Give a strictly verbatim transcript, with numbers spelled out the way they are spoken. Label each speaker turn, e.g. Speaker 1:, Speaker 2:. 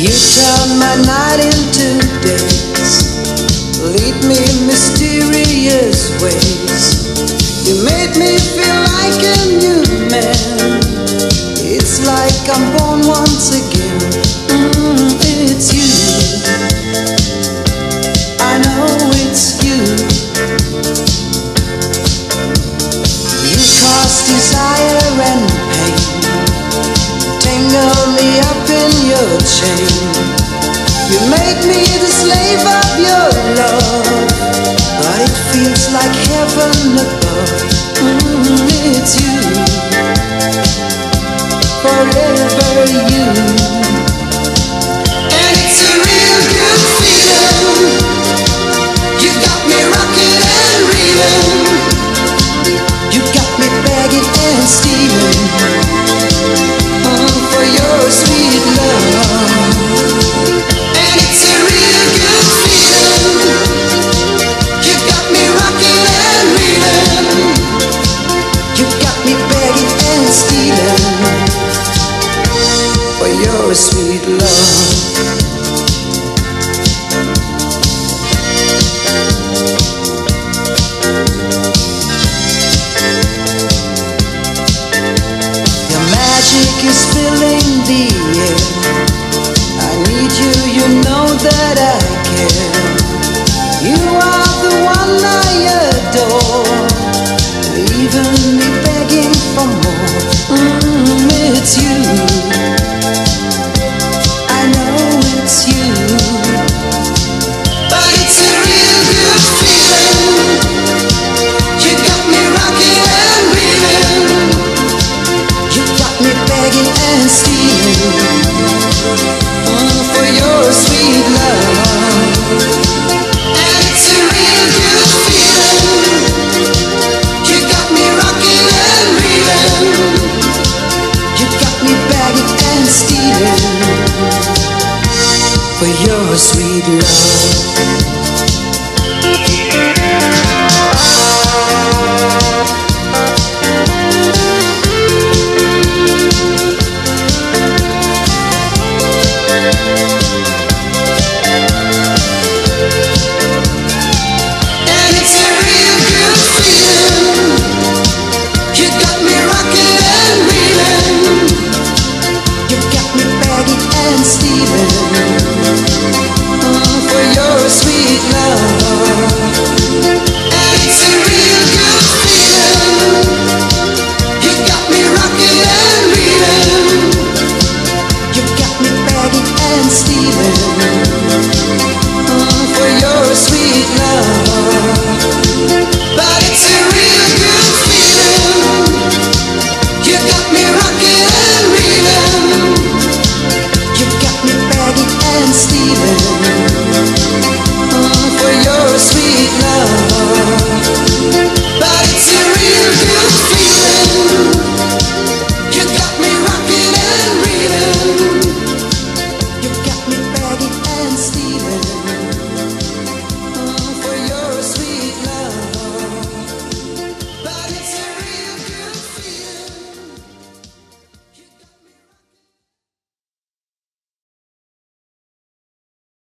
Speaker 1: You turn my night into days, lead me mysterious ways. You made me feel like a new man. It's like I'm born once again. Mm, it's you. I know it's you. You cause desire and pain, tangle me up in your chain. You made me the slave of your love, but it feels like heaven above. Mm, it's you, forever you. And it's a real good feeling. You got me rocking and reeling. You got me begging and stealing mm, for your sweet love. And it's a real good feeling. You got me rocking and reeling. You got me begging and stealing for your sweet love. Is filling the air. I need you, you know that I care. You are the one I adore, leaving me begging for more. Mm, it's you. I know it's you. But it's a real good feeling. You got me rocking and reeling. You got me begging and stealing mm, for your sweet love. And it's a real good feeling. You got me rocking and reeling. You got me begging and stealing for your sweet love. Stealing mm, for your sweet love.